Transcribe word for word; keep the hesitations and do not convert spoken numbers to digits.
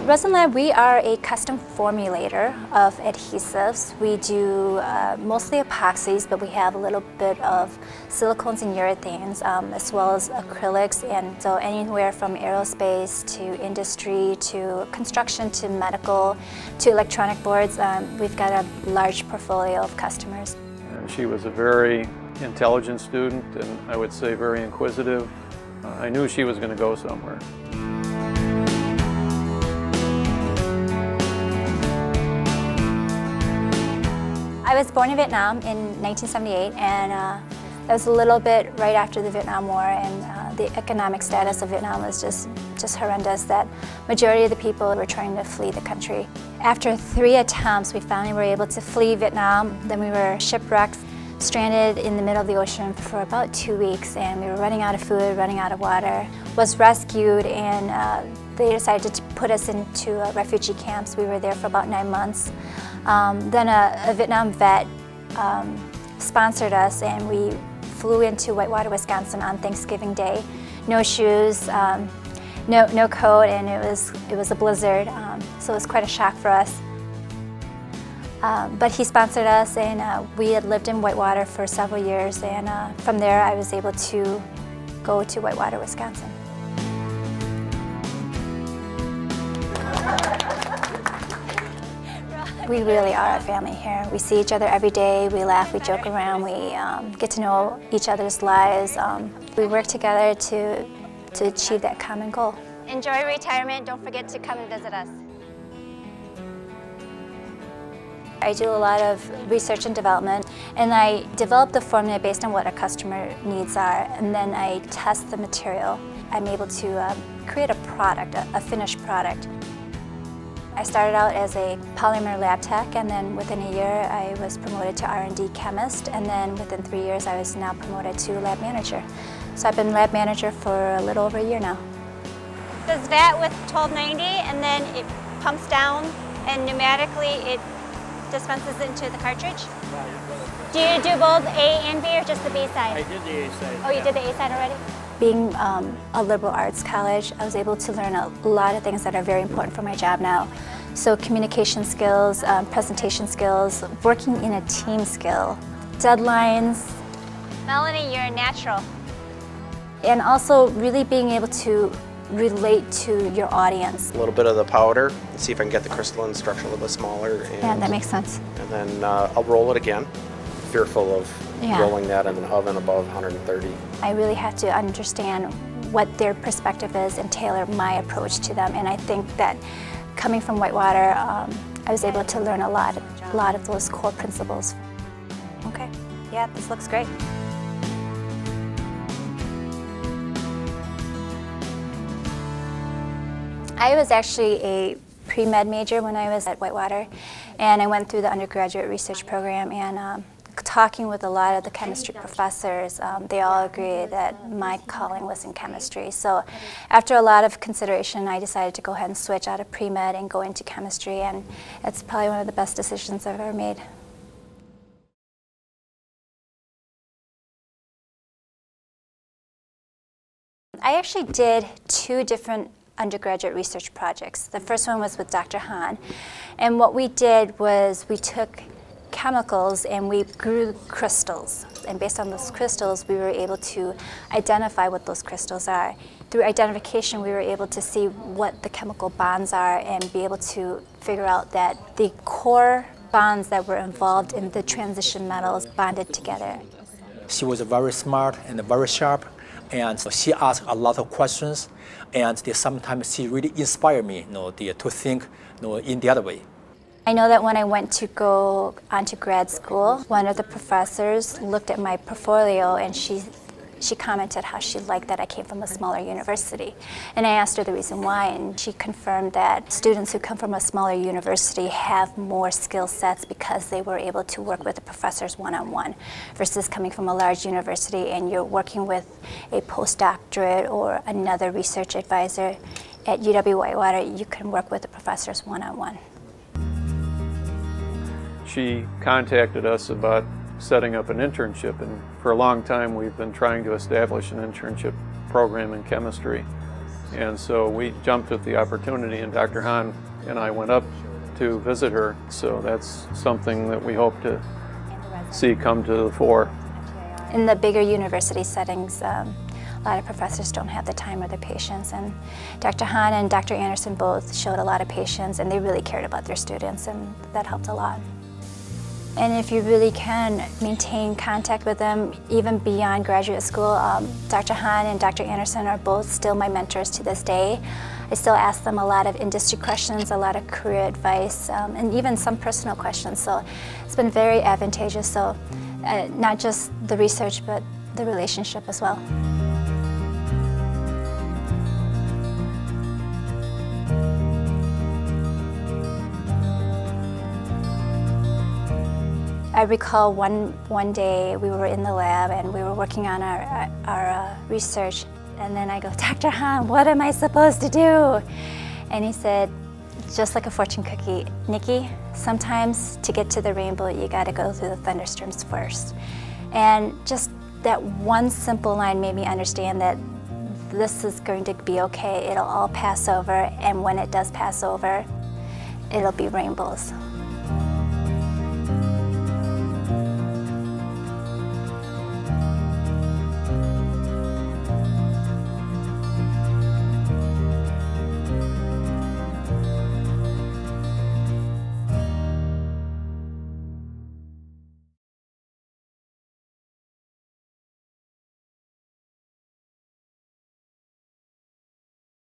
Resinlab, we are a custom formulator of adhesives. We do uh, mostly epoxies, but we have a little bit of silicones and urethanes, um, as well as acrylics, and so anywhere from aerospace to industry to construction to medical to electronic boards. Um, we've got a large portfolio of customers. And she was a very intelligent student, and I would say very inquisitive. Uh, I knew she was going to go somewhere. I was born in Vietnam in nineteen seventy-eight, and uh, that was a little bit right after the Vietnam War, and uh, the economic status of Vietnam was just, just horrendous, that majority of the people were trying to flee the country. After three attempts, we finally were able to flee Vietnam. Then we were shipwrecked, stranded in the middle of the ocean for about two weeks, and we were running out of food, running out of water. Was rescued, and uh, they decided to put us into uh, refugee camps. We were there for about nine months. Um, then a, a Vietnam vet um, sponsored us, and we flew into Whitewater, Wisconsin on Thanksgiving Day. No shoes, um, no, no coat, and it was, it was a blizzard, um, so it was quite a shock for us. Um, but he sponsored us, and uh, we had lived in Whitewater for several years, and uh, from there I was able to go to Whitewater, Wisconsin. We really are a family here. We see each other every day, we laugh, we joke around, we um, get to know each other's lives. Um, we work together to, to achieve that common goal. Enjoy retirement, don't forget to come and visit us. I do a lot of research and development, and I develop the formula based on what our customer needs are, and then I test the material. I'm able to um, create a product, a, a finished product. I started out as a polymer lab tech, and then within a year I was promoted to R and D chemist, and then within three years I was now promoted to lab manager. So I've been lab manager for a little over a year now. This vat with twelve ninety, and then it pumps down, and pneumatically it dispenses into the cartridge. Do you do both A and B, or just the B side? I did the A side. Oh, you yeah. did the A side already? Being um, a liberal arts college, I was able to learn a lot of things that are very important for my job now. So communication skills, um, presentation skills, working in a team skill, deadlines. Melanie, you're a natural. And also really being able to relate to your audience. A little bit of the powder, see if I can get the crystalline structure a little bit smaller. And, yeah, that makes sense. And then uh, I'll roll it again, fearful of yeah. rolling that in an oven above one hundred thirty. I really have to understand what their perspective is and tailor my approach to them, and I think that coming from Whitewater, um, I was able to learn a lot, a lot of those core principles. Okay, yeah, this looks great. I was actually a pre-med major when I was at Whitewater, and I went through the undergraduate research program, and um, talking with a lot of the chemistry professors, um, they all agreed that my calling was in chemistry. So after a lot of consideration, I decided to go ahead and switch out of pre-med and go into chemistry, and it's probably one of the best decisions I've ever made. I actually did two different undergraduate research projects. The first one was with Doctor Han, and what we did was we took chemicals and we grew crystals, and based on those crystals we were able to identify what those crystals are. Through identification we were able to see what the chemical bonds are and be able to figure out that the core bonds that were involved in the transition metals bonded together. She was very smart and very sharp, and she asked a lot of questions, and sometimes she really inspired me, you know, to think, you know, in the other way. I know that when I went to go onto grad school, one of the professors looked at my portfolio, and she, she commented how she liked that I came from a smaller university. And I asked her the reason why, and she confirmed that students who come from a smaller university have more skill sets because they were able to work with the professors one-on-one, versus coming from a large university and you're working with a postdoctorate or another research advisor. At U W-Whitewater, you can work with the professors one-on-one. She contacted us about setting up an internship, and for a long time we've been trying to establish an internship program in chemistry. And so we jumped at the opportunity, and Doctor Hahn and I went up to visit her. So that's something that we hope to see come to the fore. In the bigger university settings, um, a lot of professors don't have the time or the patience, and Doctor Hahn and Doctor Anderson both showed a lot of patience, and they really cared about their students, and that helped a lot. And if you really can maintain contact with them, even beyond graduate school, um, Doctor Hahn and Doctor Anderson are both still my mentors to this day. I still ask them a lot of industry questions, a lot of career advice, um, and even some personal questions. So it's been very advantageous. So uh, not just the research, but the relationship as well. I recall one, one day we were in the lab and we were working on our, our, our uh, research, and then I go, Doctor Hahn, what am I supposed to do? And he said, just like a fortune cookie, Nikki, sometimes to get to the rainbow you gotta go through the thunderstorms first. And just that one simple line made me understand that this is going to be okay, it'll all pass over, and when it does pass over, it'll be rainbows.